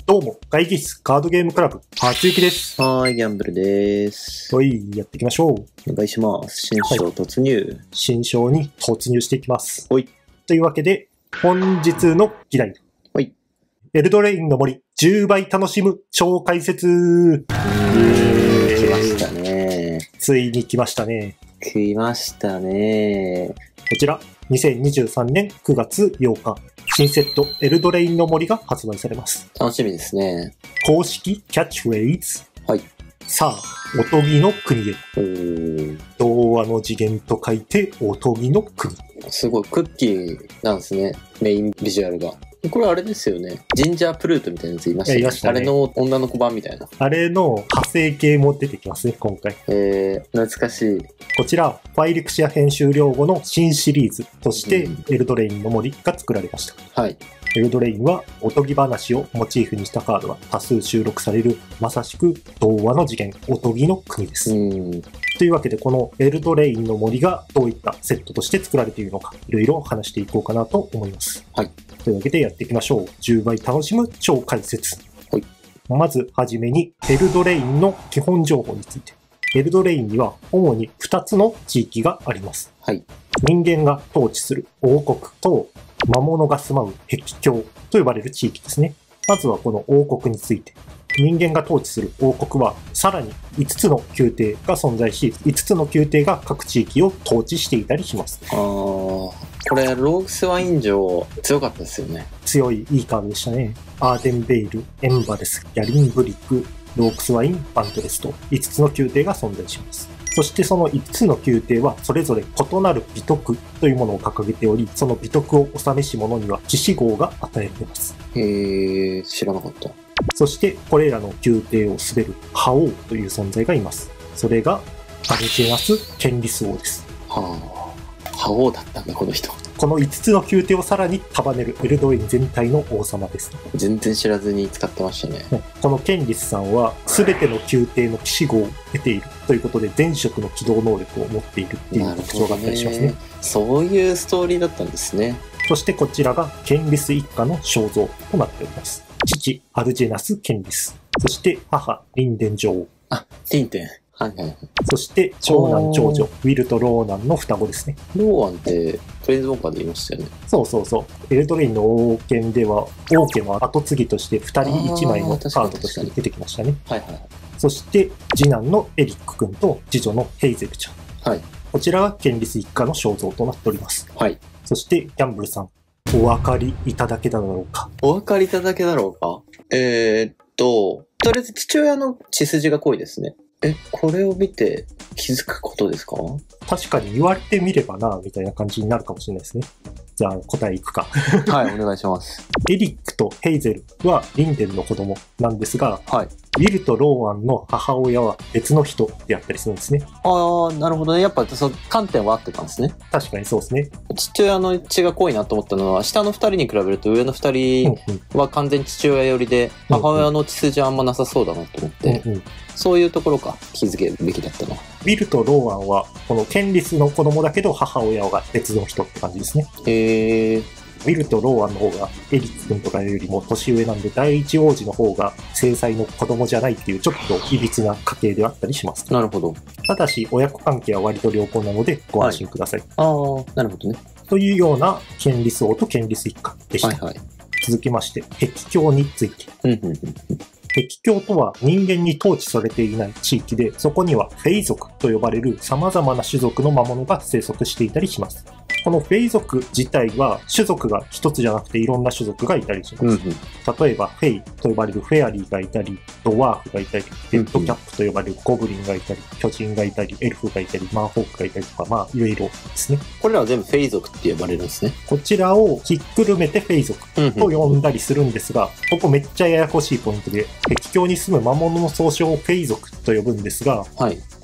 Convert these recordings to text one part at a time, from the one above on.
どうも、会議室カードゲームクラブ、初雪です。 はーい、ギャンブルです。 はい、やっていきましょう。 お願いします。新章突入。 新章に突入していきます。 はい。 というわけで、本日の議題。 はい。 エルドレインの森、10倍楽しむ超解説。 来ましたね。 ついに来ましたね。 来ましたね。 こちら、2023年9月8日。新セットエルドレインの森が発売されます。 楽しみですね。 公式キャッチフレーズ。 はい。 さあ、おとぎの国へ。童話の次元と書いて、おとぎの国。 すごい、クッキーなんですね。メインビジュアルが。これあれですよね。ジンジャープルートみたいなやついましたね。あれの女の子版みたいな。 あれの派生系も出てきますね、今回。 懐かしい。 こちら、ファイリクシア編集了後の新シリーズとして、エルドレインの森が作られました。 はい。 エルドレインは、おとぎ話をモチーフにしたカードが多数収録される、まさしく童話の次元、おとぎの国です。というわけで、このエルドレインの森がどういったセットとして作られているのか、いろいろ話していこうかなと思います。 はい。 というわけでやっていきましょう。10倍楽しむ超解説。 はい。 まずはじめに、エルドレインの基本情報について。エルドレインには主に2つの地域があります。 はい。 人間が統治する王国と魔物が住まう壁境と呼ばれる地域ですね。まずはこの王国について。人間が統治する王国はさらに5つの宮廷が存在し、5つの宮廷が各地域を統治していたりします。 これローグスワイン城強かったですよね。 強い、いいカードでしたね。アーデンベイル、エンバレス、ギャリンブリック、ロークスワイン、バントレスと5つの宮廷が存在します。そしてその5つの宮廷はそれぞれ異なる美徳というものを掲げており、その美徳を治めし者には騎士号が与えられます。 知らなかった。 そしてこれらの宮廷を滑る覇王という存在がいます。それがアルジェナス・ケンリス王です。 覇王だったんだ、この人。 この5つの宮廷をさらに束ねるエルドレイン全体の王様です。 全然知らずに使ってましたね。 このケンリスさんは全ての宮廷の騎士号を得ているということで、全色の機動能力を持っているっていう特徴があったりしますね。 そういうストーリーだったんですね。 そしてこちらがケンリス一家の肖像となっております。父アルジェナス・ケンリス、そして母リンデン女王。 リンデン。はいはいはい。 そして長男長女ウィルとローナンの双子ですね。 ローアンってトレンズウォーカーで言いましたよね。 そうそうそう。エルドレインの王権では王家の後継ぎとして2人1枚のカードとして出てきましたね。 はいはい。 そして次男のエリック君と次女のヘイゼルちゃん。 はい。 こちらがケンリス一家の肖像となっております。 はい。 そしてギャンブルさん、お分かりいただけただろうか。 お分かりいただけだろうか。とりあえず父親の血筋が濃いですね。これを見て気づくことですか？ 確かに言われてみればな、みたいな感じになるかもしれないですね。じゃあ答えいくか。 はい、お願いします。 エリックとヘイゼルはリンデンの子供なんですが、 はい。 ウィルとローアンの母親は別の人であったりするんですね。 なるほどね。やっぱその観点は合ってたんですね。 確かにそうですね。 父親の血が濃いなと思ったのは、下の2人に比べると上の2人は完全に父親寄りで、母親の血筋はあんまなさそうだなと思って、そういうところか、気づけるべきだったのは。 ウィルとローアンはこのケンリスの子供だけど母親が別の人って感じですね。ウィルとローアンの方がエリック君とかよりも年上なんで、第一王子の方が正妻の子供じゃないっていうちょっといびつな家系であったりします。 なるほど。 ただし親子関係は割と良好なのでご安心ください。 なるほどね。 というようなケンリス王とケンリス一家でした。続きまして壁境について。壁境とは人間に統治されていない地域で、そこにはフェイ族と呼ばれる様々な種族の魔物が生息していたりします。このフェイ族自体は種族が一つじゃなくていろんな種族がいたりします。例えばフェイと呼ばれるフェアリーがいたり、ドワーフがいたり、レッドキャップと呼ばれるゴブリンがいたり、巨人がいたり、エルフがいたり、マンホークがいたりとか、いろいろですね。 これらは全部フェイ族って呼ばれるんですね。 こちらをひっくるめてフェイ族と呼んだりするんですが、ここめっちゃややこしいポイントで、壁境に住む魔物の総称をフェイ族と呼ぶんですが、この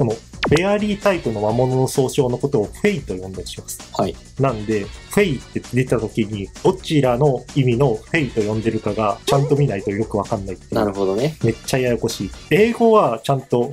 フェアリータイプの魔物の総称のことをフェイと呼んだりします。 はい。 なんで、フェイって出た時に、どちらの意味のフェイと呼んでるかが、ちゃんと見ないとよくわかんないっていう。 なるほどね。 めっちゃややこしい。英語はちゃんと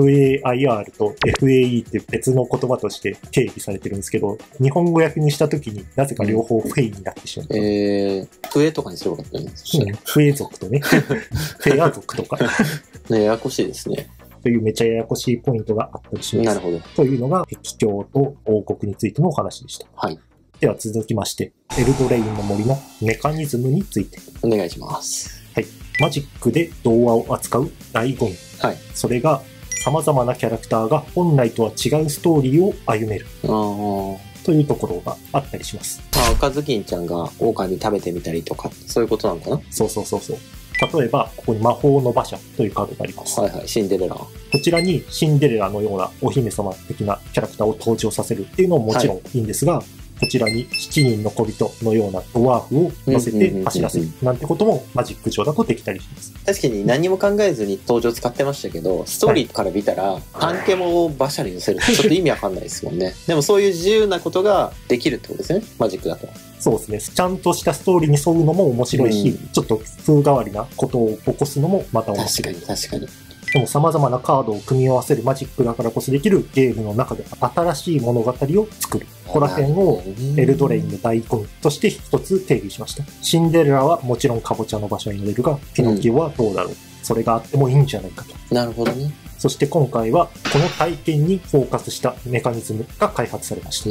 FAIR と FAE って別の言葉として定義されてるんですけど、日本語訳にした時になぜか両方フェイになってしまう。 フエとかにすればよかったね。 フエ族とね。フェア族とか。 ね、ややこしいですね。 というめちゃややこしいポイントがあったりします。 なるほど。 というのが、壁境と王国についてのお話でした。 はい。 では続きまして、エルドレインの森のメカニズムについて。 お願いします。 はい。マジックで童話を扱う醍醐味。 はい。 それが、様々なキャラクターが本来とは違うストーリーを歩める。というところがあったりします。 赤ずきんちゃんが狼食べてみたりとか、そういうことなのかな？ そうそうそうそう。例えば、ここに魔法の馬車というカードがあります。 はいはい、シンデレラ。 こちらにシンデレラのようなお姫様的なキャラクターを登場させるっていうのももちろんいいんですが、こちらに7人の小人のようなドワーフを乗せて走らせるなんてこともマジック上だとできたりします。 確かに何も考えずに登場使ってましたけど、ストーリーから見たら、単家も馬車に乗せるってちょっと意味わかんないですもんね。でもそういう自由なことができるってことですね、マジックだと。 そうですね。ちゃんとしたストーリーに沿うのも面白いし、ちょっと風変わりなことを起こすのもまた面白い。 確かに確かに。 でも様々なカードを組み合わせるマジックだからこそできるゲームの中で新しい物語を作る。ここら辺をエルドレインの大根として一つ定義しました。シンデレラはもちろんカボチャの場所に乗れるが、ピノキオはどうだろう。それがあってもいいんじゃないかと。 なるほどね。 そして今回はこの体験にフォーカスしたメカニズムが開発されました。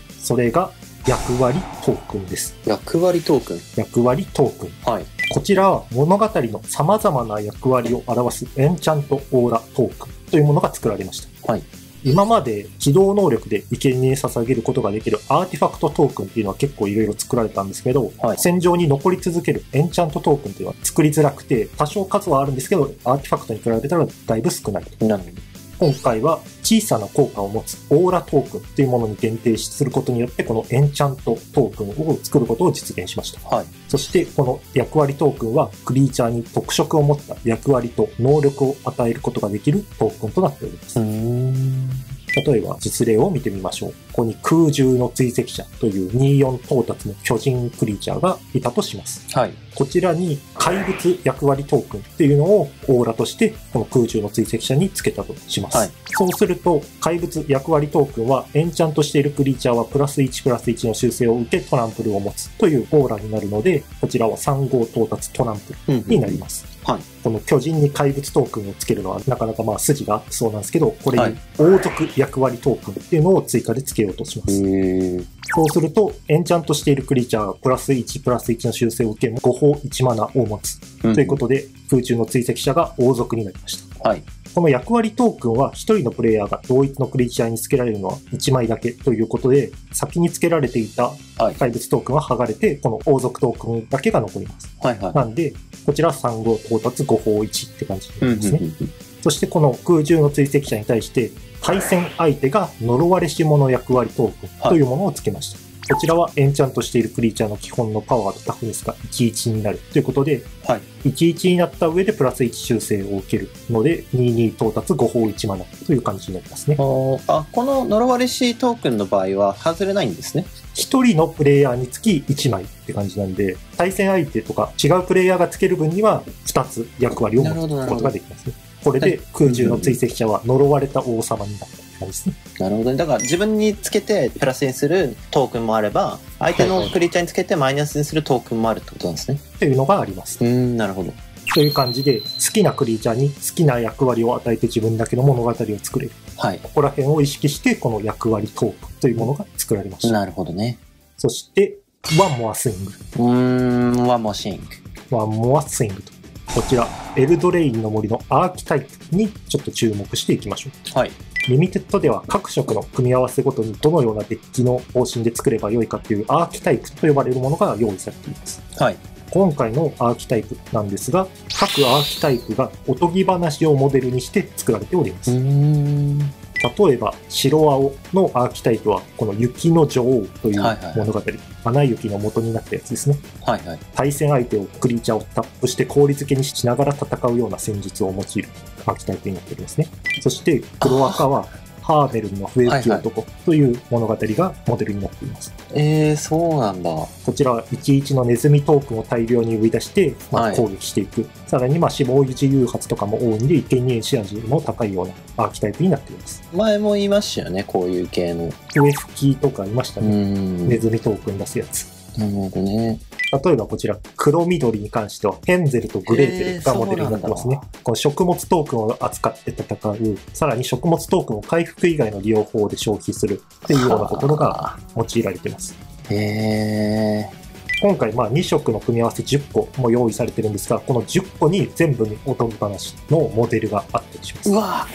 それが役割トークンです。 役割トークン。 役割トークン。 はい。 こちらは物語の様々な役割を表すエンチャントオーラトークンというものが作られました。 はい。 今まで起動能力で生贄に捧げることができるアーティファクトトークンっていうのは結構いろいろ作られたんですけど、はい、戦場に残り続けるエンチャントトークンっていうのは作りづらくて、多少数はあるんですけど、アーティファクトに比べたらだいぶ少ないと。 なるほど。 今回は小さな効果を持つオーラトークンというものに限定することによってこのエンチャントトークンを作ることを実現しました。はい、そしてこの役割トークンはクリーチャーに特色を持った役割と能力を与えることができるトークンとなっております。例えば実例を見てみましょう。ここに空中の追跡者という24到達の巨人クリーチャーがいたとします。はい。こちらに怪物役割トークンっていうのをオーラとしてこの空中の追跡者につけたとします。はい。そうすると怪物役割トークンはエンチャントしているクリーチャーはプラス1プラス1の修正を受けトランプルを持つというオーラになるので、こちらは3号到達トランプルになります。はい、この巨人に怪物トークンをつけるのはなかなかまあ筋があってそうなんですけど、これに王族役割トークンっていうのを追加でつけようとします。そうすると、エンチャントしているクリーチャーがプラス1プラス1の修正を受け、5法1マナを持つ。ということで、空中の追跡者が王族になりました。はい。この役割トークンは1人のプレイヤーが同一のクリーチャーに付けられるのは1枚だけということで、先に付けられていた怪物トークンは剥がれて、この王族トークンだけが残ります。はいはい。なんで、こちら3号到達5法1って感じになりますね。そしてこの空中の追跡者に対して、対戦相手が呪われし者役割トークンというものを付けました。こちらはエンチャントしているクリーチャーの基本のパワーとタフネスが11になるということで、はい、11になった上でプラス1修正を受けるので、22到達5法1マナという感じになりますね。この呪われしトークンの場合は外れないんですね。 1人のプレイヤーにつき1枚って感じなんで、対戦相手とか違うプレイヤーがつける分には2つ役割を持つことができますね。これで空中の追跡者は呪われた王様になったって感じですね。 なるほどね。だから自分につけてプラスにするトークンもあれば、相手のクリーチャーにつけてマイナスにするトークンもあるってことなんですね。 っていうのがあります。 なるほど。 という感じで、好きなクリーチャーに好きな役割を与えて自分だけの物語を作れる。はい。ここら辺を意識して、この役割トークンというものが作られました。 なるほどね。 そして、ワンモアスイング。 ワンモアスイング。 ワンモアスイングと。こちら、エルドレインの森のアーキタイプにちょっと注目していきましょう。はい。リミテッドでは各色の組み合わせごとにどのようなデッキの方針で作ればよいかというアーキタイプと呼ばれるものが用意されています。はい。今回のアーキタイプなんですが、各アーキタイプがおとぎ話をモデルにして作られております。例えば、白青のアーキタイプは、この雪の女王という物語、アナ雪の元になったやつですね。はいはい、対戦相手をクリーチャーをタップして効率付けにしながら戦うような戦術を用いる。 アーキタイプになってるんですね。そして黒赤はハーメルンの笛吹き男という物語がモデルになっています。 そうなんだ。 こちらは11のネズミトークンを大量に生み出して、攻撃していく。さらに死亡時誘発とかも多いんで、生贄シナジーも高いようなアーキタイプになっています。 前も言いましたよね、こういう系の。 笛吹きとかいましたね。ネズミトークン出すやつ。 なるほどね。 例えばこちら、黒緑に関しては、ヘンゼルとグレーテルがモデルになってますね。この食物トークンを扱って戦う、さらに食物トークンを回復以外の利用法で消費するっていうようなところが用いられています。今回2色の組み合わせ10個も用意されてるんですが、この10個に全部におとぎ話のモデルがあったりします。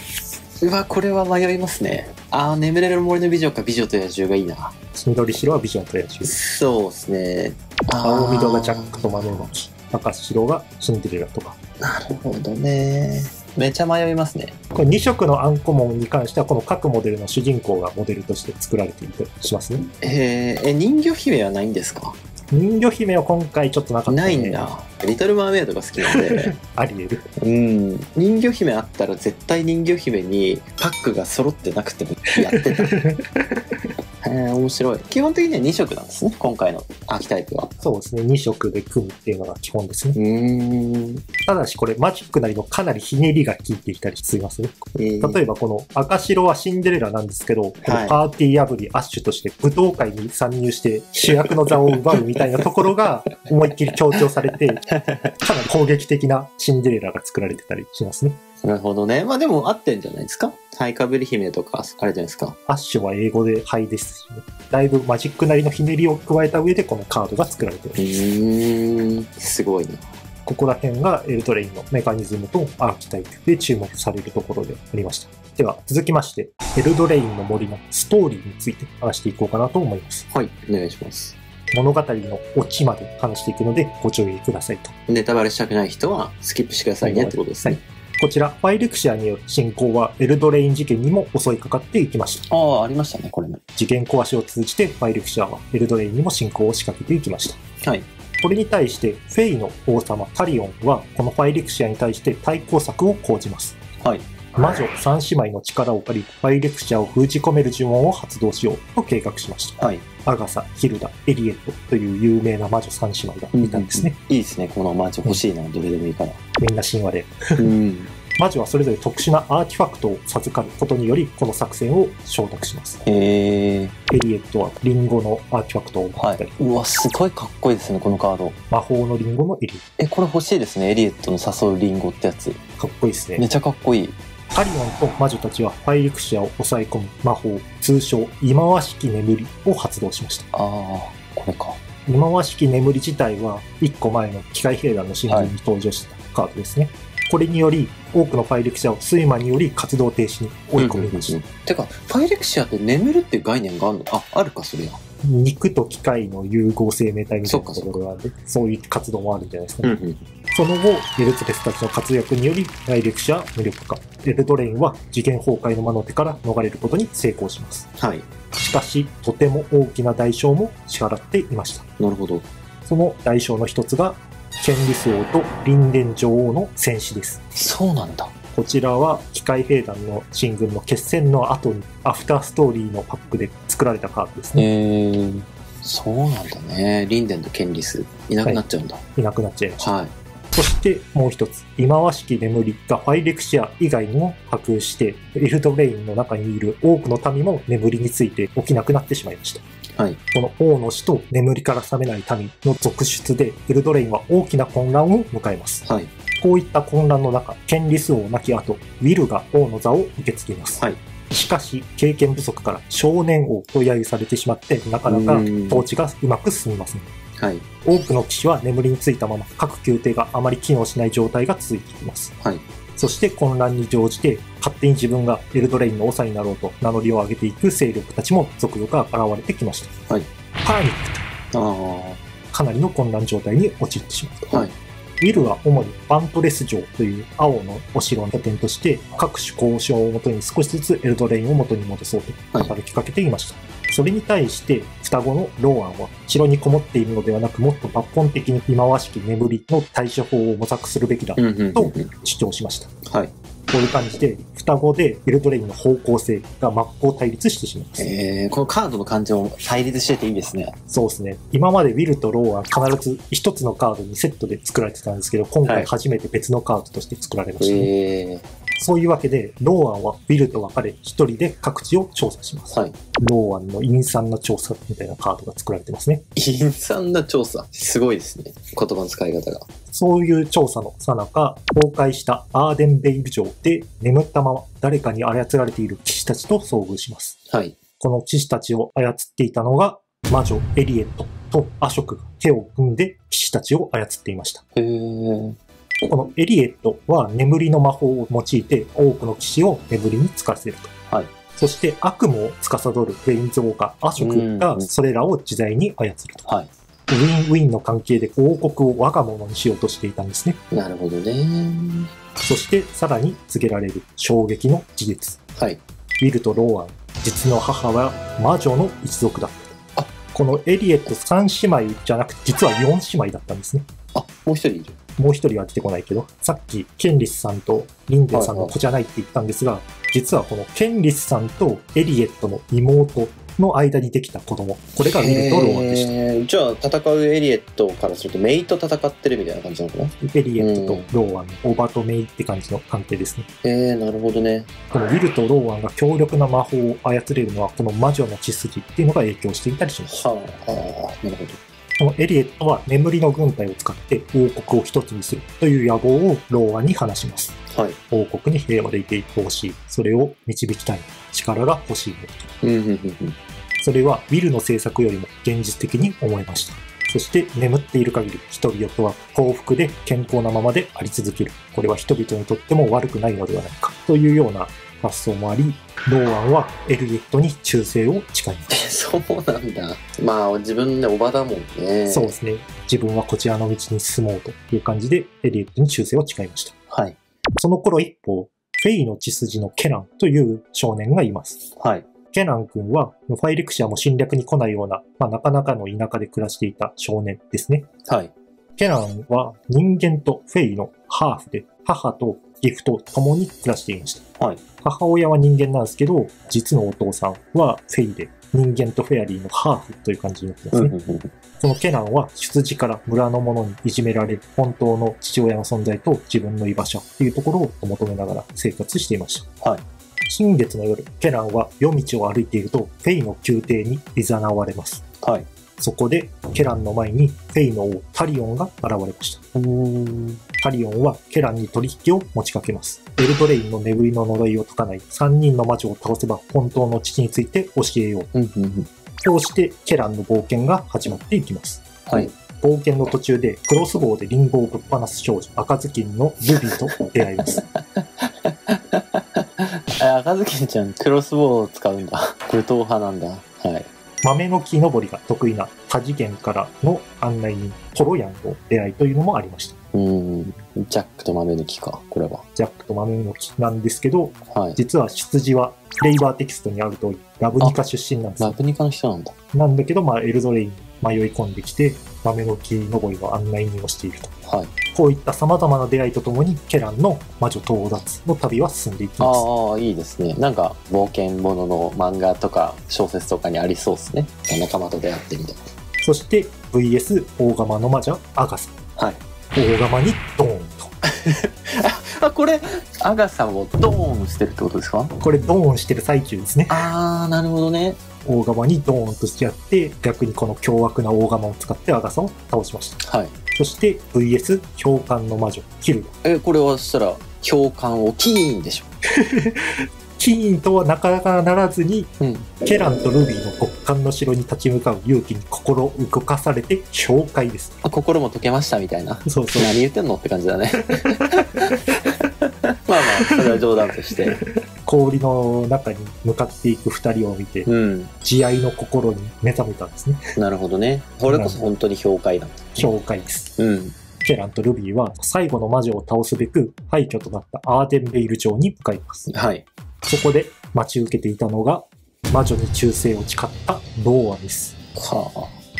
うわ、これは迷いますね。眠れる森の美女か美女と野獣がいいな。 緑白は美女と野獣。 そうですね。 青緑がジャックと豆まき。赤白がシンデレラとか。 なるほどね。めちゃ迷いますね。 これ2色のアンコモンに関しては、この各モデルの主人公がモデルとして作られているとしますね。 人魚姫はないんですか？ 人魚姫は今回ちょっとなかったね。 ないんだ。リトルマーメイドが好きなんで。 あり得る。 人魚姫あったら絶対人魚姫にパックが揃ってなくてもやってた。面白い。基本的には2色なんですね、今回のアーキタイプは。 そうですね、2色で組むっていうのが基本ですね。ただしこれマジックなりのかなりひねりが効いていたりしますね。例えばこの赤白はシンデレラなんですけど、このパーティー破りアッシュとして武道会に参入して主役の座を奪うみたいなところが思いっきり強調されて、かなり攻撃的なシンデレラが作られてたりしますね。 なるほどね。でも合ってんじゃないですか。ハイカブリ姫とか、あれじゃないですか。 アッシュは英語でハイですしね。だいぶマジックなりのひねりを加えた上でこのカードが作られている。 すごいな。 ここら辺がエルドレインのメカニズムとアーキタイプで注目されるところでありました。では続きまして、エルドレインの森のストーリーについて話していこうかなと思います。 はい、お願いします。 物語のオチまで話していくのでご注意くださいと。 ネタバレしたくない人はスキップしてくださいねってことですね。 こちら、ファイレクシアによる進行はエルドレイン事件にも襲いかかっていきました。 ありましたね、これね。 事件壊しを通じてファイレクシアはエルドレインにも進行を仕掛けていきました。 はい。 これに対してフェイの王様タリオンはこのファイレクシアに対して対抗策を講じます。 はい。 魔女3姉妹の力を借り、ファイレクシアを封じ込める呪文を発動しようと計画しました。 はい。 アガサ、ヒルダ、エリエットという有名な魔女3姉妹がいたんですね。 いいですね、この魔女欲しいな、どれでもいいから。 みんな神話で。魔女はそれぞれ特殊なアーティファクトを授かることにより、この作戦を承諾します。エリエットはリンゴのアーティファクトを持ったり。 うわ、すごいかっこいいですね、このカード。 魔法のリンゴのエリエット。 これ欲しいですね、エリエットの誘うリンゴってやつ。 かっこいいですね。 めちゃかっこいい。 タリオンと魔女たちはファイレクシアを抑え込む魔法、通称忌まわしき眠りを発動しました。 これか。 忌まわしき眠り自体は1個前の機械兵団の新聞に登場したカードですね。これにより多くのファイレクシアを睡魔により活動停止に追い込みました。 てか、ファイレクシアって眠るっていう概念があるの？あるか、それは。 肉と機械の融合生命体みたいなところがあるんで、そういう活動もあるんじゃないですかね。その後、エルツレスたちの活躍により、ファイレクシアは無力化。エルドレインは次元崩壊の魔の手から逃れることに成功します。 はい。 しかし、とても大きな代償も支払っていました。 なるほど。 その代償の一つが、ケンリス王とリンデン女王の戦死です。 そうなんだ。 こちらは機械兵団の進軍の決戦の後にアフターストーリーのパックで作られたカードですね。 そうなんだね。リンデンとケンリスいなくなっちゃうんだ。 いなくなっちゃいました。 はい。 そしてもう一つ、忌まわしき眠りがファイレクシア以外にも波及して、エルドレインの中にいる多くの民も眠りについて起きなくなってしまいました。はい、この王の死と眠りから覚めない民の続出で、エルドレインは大きな混乱を迎えます。はい、こういった混乱の中、ケンリス王亡き後、ウィルが王の座を受け継ぎます。はい、しかし、経験不足から少年王と揶揄されてしまって、なかなか統治がうまく進みません。はい、多くの騎士は眠りについたまま、各宮廷があまり機能しない状態が続いています。はい、そして混乱に乗じて、勝手に自分がエルドレインの長になろうと名乗りを上げていく勢力たちも続々現れてきました。はい、パニックと、かなりの混乱状態に陥ってしまうと。はい、ウィルは主にバントレス城という青のお城を拠点として、各種交渉をもとに少しずつエルドレインを元に戻そうと働きかけていました。それに対して双子のローアンは城にこもっているのではなく、もっと抜本的に忌まわしき眠りの対処法を模索するべきだと主張しました。はい、 こういう感じで、双子でエルドレインの方向性が真っ向対立してしまいます。 このカードの感じも対立してていいですね。 そうですね。今までウィルとローは必ず一つのカードにセットで作られてたんですけど、今回初めて別のカードとして作られましたね。そういうわけで、ローアンはウィルと別れ、一人で各地を調査します。ローアンの陰惨な調査みたいなカードが作られてますね。 陰惨な調査。すごいですね。言葉の使い方が。 そういう調査の最中、崩壊したアーデンベイル城で眠ったまま誰かに操られている騎士たちと遭遇します。この騎士たちを操っていたのが、魔女エリエットとアショクが手を組んで騎士たちを操っていました。このエリエットは眠りの魔法を用いて多くの騎士を眠りにつかせると。そして悪夢を司るレインズウォーカー、アショクがそれらを自在に操ると。ウィンウィンの関係で王国を我が物にしようとしていたんですね。 なるほどね。 そしてさらに告げられる衝撃の事実。ウィルとローアン、実の母は魔女の一族だった。このエリエット3姉妹じゃなくて実は4姉妹だったんですね。 もう一人いる。 もう一人は出てこないけど、さっきケンリスさんとリンデンさんの子じゃないって言ったんですが、実はこのケンリスさんとエリエットの妹の間にできた子供、これがウィルとローアンでした。 じゃあ戦うエリエットからするとメイと戦ってるみたいな感じなのかな。 エリエットとローアン、オバとメイって感じの関係ですね。 なるほどね。 このウィルとローアンが強力な魔法を操れるのはこの魔女の血筋っていうのが影響していたりします。なるほど。このエリエットは眠りの軍隊を使って王国を一つにするという野望をローアンに話します。王国に平和でいてほしい。それを導きたい。力が欲しい。それはウィルの政策よりも現実的に思いました。そして眠っている限り人々は幸福で健康なままであり続ける。これは人々にとっても悪くないのではないか。というような発想もあり、ローアンはエリエットに忠誠を誓います。 そうなんだ。まあ自分でおばだもんね。 そうですね。自分はこちらの道に進もうという感じでエリエットに忠誠を誓いました。その頃一方、フェイの血筋のケナンという少年がいます。ケナン君はファイレクシアも侵略に来ないような、なかなかの田舎で暮らしていた少年ですね。ケナンは人間とフェイのハーフで、母とギフと共に暮らしていました。母親は人間なんですけど、実のお父さんはフェイで、人間とフェアリーのハーフという感じになってますね。このケナンは出自から村の者にいじめられる本当の父親の存在と自分の居場所というところを求めながら生活していました。新月の夜、ケナンは夜道を歩いているとフェイの宮廷に誘われます。そこでケランの前にフェイの王タリオンが現れました。タリオンはケランに取引を持ちかけます。エルドレインの眠りの呪いを解かない3人の魔女を倒せば本当の父について教えよう。こうしてケランの冒険が始まっていきます。冒険の途中でクロスボウでリンゴをぶっ放す少女赤ずきんのルビーと出会います。 赤ずきんちゃんクロスボウを使うんだ。武闘派なんだ。 豆の木登りが得意な多次元からの案内人トロヤンの出会いというのもありました。 ジャックと豆の木か、これは。 ジャックと豆の木なんですけど、実は出自はフレイバーテキストにある通りラブニカ出身なんですよ。 ラブニカの人なんだ。 なんだけど、エルドレインに迷い込んできて豆の木登りの案内人をしていると。こういった様々な出会いとともにケランの魔女到達の旅は進んでいきます。 いいですね。なんか冒険ものの漫画とか小説とかにありそうですね。仲間と出会ってみたいな。 そして VS 大釜の魔女アガサ。大釜にドーンと。これアガサをドーンしてるってことですか？ これドーンしてる最中ですね。 なるほどね。 大釜にドーンとしちゃって逆にこの凶悪な大釜を使ってアガサを倒しました。そして VS 氷管の魔女キルダ。 これはしたら氷管をキーンでしょ。 キーンとはなかなかならずに、ケランとルビーの極寒の城に立ち向かう勇気に心動かされて氷解です。 心も解けましたみたいな。 そう何言ってんのって感じだね。それは冗談として氷の中に向かっていく2人を見て、慈愛の心に目覚めたんですね。 なるほどね。これこそ本当に氷解なんだ。 氷解です。ケランとルビーは最後の魔女を倒すべく廃墟となったアーデンベイル城に向かいます。そこで待ち受けていたのが魔女に忠誠を誓ったローアンです。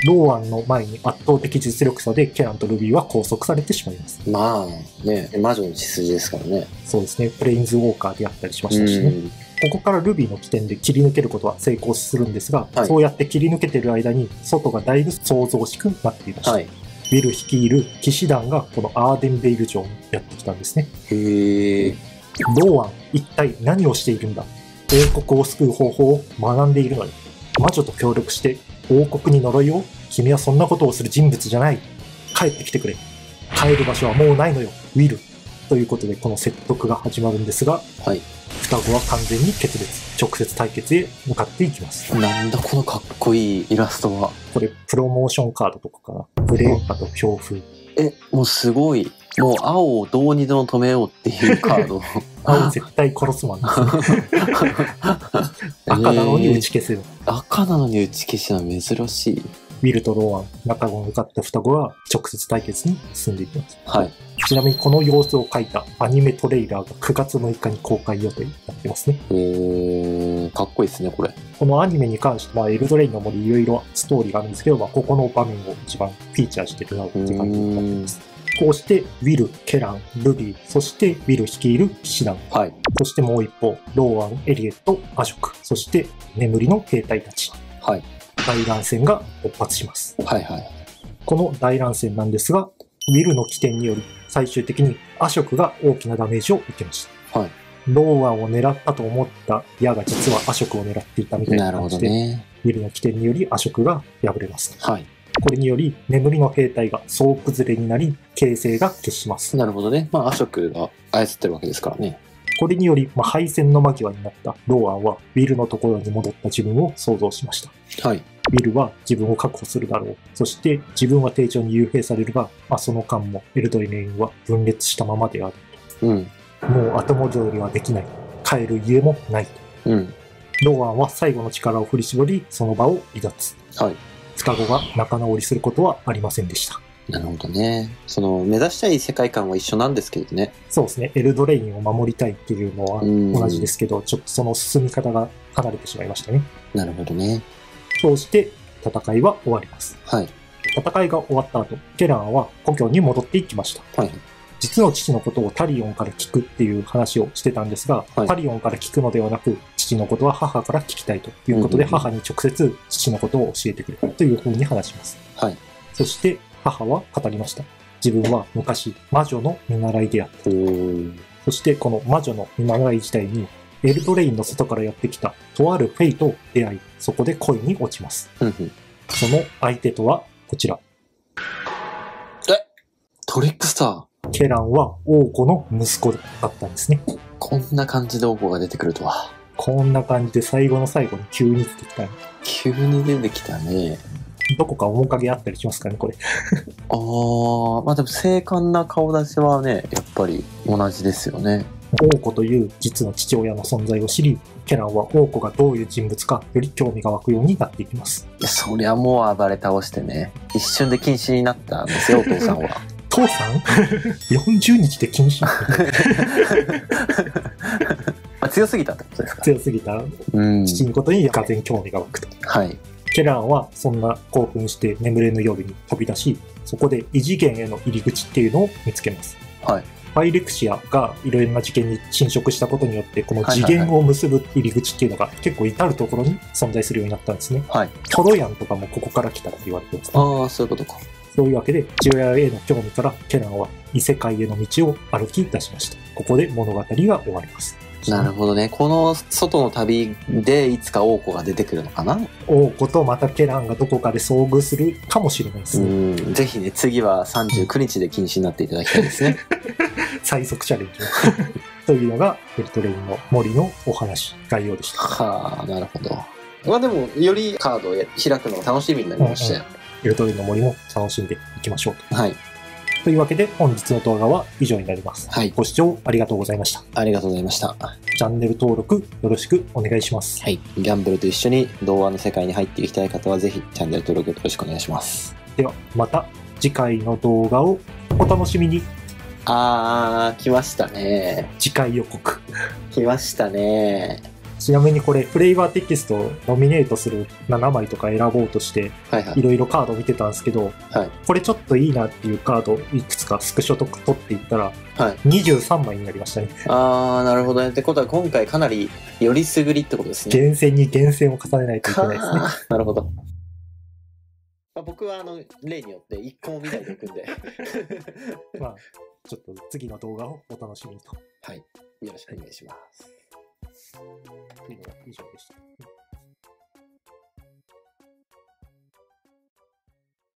ローアンの前に圧倒的実力差でケランとルビーは拘束されてしまいます。 まあね、魔女の血筋ですからね。 そうですね。プレインズウォーカーであったりしましたしね。ここからルビーの起点で切り抜けることは成功するんですが、はい、そうやって切り抜けてる間に外がだいぶ想像しくなっていました。はい、ウィル率いる騎士団がこのアーデンベイル城にやってきたんですね。 へー。 ローアン、一体何をしているんだ。王国を救う方法を学んでいるのに、魔女と協力して王国に呪いを。君はそんなことをする人物じゃない。帰ってきてくれ。帰る場所はもうないのよ、ウィル。ということでこの説得が始まるんですが、はい、双子は完全に決裂、直接対決へ向かっていきます。 なんだこのかっこいいイラストは。 これプロモーションカードとかかな。ブレーカと強風。 もうすごい。もう青をどうにでも止めようっていうカード。 青絶対殺すマンですね。赤なのに打ち消せる。 赤なのに打ち消しは珍しい。 ウィルとローアン、仲間を向かった双子は直接対決に進んでいきます。 はい。 ちなみにこの様子を描いたアニメトレーラーが9月6日に公開予定になってますね。 かっこいいですね、これ。 このアニメに関して、エルドレインの森いろいろストーリーがあるんですけど、ここの場面を一番フィーチャーしてるなって感じになってます。こうして、ウィル、ケラン、ルビー、そしてウィル率いる騎士団。 はい。 そしてもう一方、ローアン、エリエット、アショク、そして眠りの兵隊たち。 はい。 大乱戦が勃発します。 はいはい。 この大乱戦なんですが、ウィルの起点により最終的にアショクが大きなダメージを受けました。 はい。 ローアンを狙ったと思った矢が実はアショクを狙っていたみたいな感じで、ね、ウィルの起点によりアショクが敗れます。 はい。 これにより眠りの兵隊が総崩れになり、形勢が決します。 なるほどね。アショクが操ってるわけですからね。 これにより、敗戦の間際になったローアンはウィルのところに戻った自分を想像しました。 はい。 ウィルは自分を確保するだろう。そして自分は丁重に幽閉されるが、その間もエルドレインは分裂したままである。 うん。 もう後戻りはできない。帰る家もない。 うん。 ローアンは最後の力を振り絞り、その場を離脱。 はい。 双子が仲直りすることはありませんでした。 なるほどね。目指したい世界観は一緒なんですけどね。 そうですね。エルドレインを守りたいっていうのは同じですけど、ちょっとその進み方が離れてしまいましたね。 なるほどね。 そうして戦いは終わります。 はい。 戦いが終わった後、ケランは故郷に戻っていきました。 はい。 実の父のことをタリオンから聞くっていう話をしてたんですが、はい、タリオンから聞くのではなく、父のことは母から聞きたいということで、母に直接父のことを教えてくれというふうに話します。 はい。 そして母は語りました。自分は昔魔女の見習いであった。そしてこの魔女の見習い時代に、エルドレインの外からやってきたとあるフェイと出会い、そこで恋に落ちます。その相手とはこちら。 トリックスター。 ケランは王子の息子だったんですね。 こんな感じで王子が出てくるとは。 こんな感じで最後の最後に急に出てきた。 急に出てきたね。 どこか面影あったりしますかね、これ。 でも精悍な顔立ちはね、やっぱり同じですよね。 王子という実の父親の存在を知り、ケランは王子がどういう人物かより興味が湧くようになっていきます。 そりゃもう暴れ倒してね、一瞬で禁止になったんですよ、お父さんは。 父さん40日で禁止強すぎたってことですか？ 強すぎた父のことにがぜん興味が湧くと。 はい。 ケランはそんな興奮して眠れぬ夜に飛び出し、そこで異次元への入り口っていうのを見つけます。 はい。 パイレクシアがいろいろな事件に侵食したことによって、この次元を結ぶ入り口っていうのが結構至るところに存在するようになったんですね。 はい。 トロヤンとかもここから来たって言われてます、ね。 ああ、そういうことか。 そういうわけで、父親への興味からケランは異世界への道を歩き出しました。ここで物語が終わります。 なるほどね。この外の旅でいつか王子が出てくるのかな？ 王子とまたケランがどこかで遭遇するかもしれないですね。 ぜひね、次は39日で禁止になっていただきたいですね。 最速チャレンジというのがエルドレインの森のお話、概要でした。 はあ、なるほど。でも、よりカードを開くのが楽しみになりましたよ。 エルドレインの森も楽しんでいきましょうと。 はい。 というわけで本日の動画は以上になります。 はい。 ご視聴ありがとうございました。 ありがとうございました。 チャンネル登録よろしくお願いします。 はい。ギャンブルと一緒に童話の世界に入っていきたい方はぜひチャンネル登録よろしくお願いします。 ではまた次回の動画をお楽しみに。 来ましたね。 次回予告。 来ましたね。 ちなみにこれ、フレーバーテキストをノミネートする7枚とか選ぼうとして、いろいろカード見てたんですけど、はい、これちょっといいなっていうカードいくつかスクショとか取っていったら、はい、23枚になりましたね。 あー、なるほどね。ってことは今回かなりよりすぐりってことですね。 厳選に厳選を重ねないといけないですね。 なるほど。僕は例によって一個も見ないでいくんで。 まあ、ちょっと次の動画をお楽しみにと。 はい。よろしくお願いします。 以上でした。